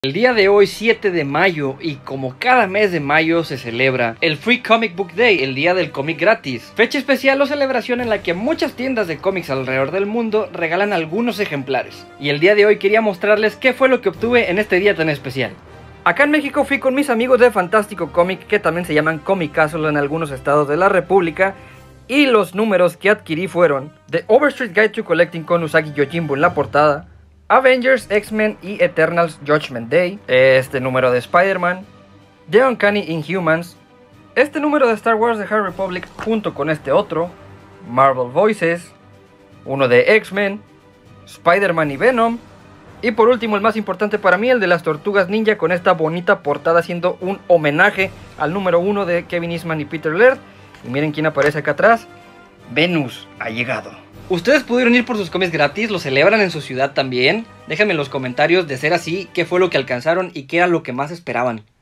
El día de hoy, 7 de mayo, y como cada mes de mayo se celebra el Free Comic Book Day, el día del cómic gratis. Fecha especial o celebración en la que muchas tiendas de cómics alrededor del mundo regalan algunos ejemplares. Y el día de hoy quería mostrarles qué fue lo que obtuve en este día tan especial. Acá en México fui con mis amigos de Fantástico Comic, que también se llaman Comic Castle en algunos estados de la república. Y los números que adquirí fueron The Overstreet Guide to Collecting con Usagi Yojimbo en la portada, Avengers, X-Men y Eternals Judgment Day, este número de Spider-Man, The Uncanny Inhumans, este número de Star Wars The High Republic junto con este otro, Marvel Voices, uno de X-Men, Spider-Man y Venom, y por último el más importante para mí, el de las Tortugas Ninja con esta bonita portada haciendo un homenaje al número 1 de Kevin Eastman y Peter Laird. Y miren quién aparece acá atrás, Venus ha llegado. ¿Ustedes pudieron ir por sus cómics gratis? ¿Lo celebran en su ciudad también? Déjenme en los comentarios, de ser así, qué fue lo que alcanzaron y qué era lo que más esperaban.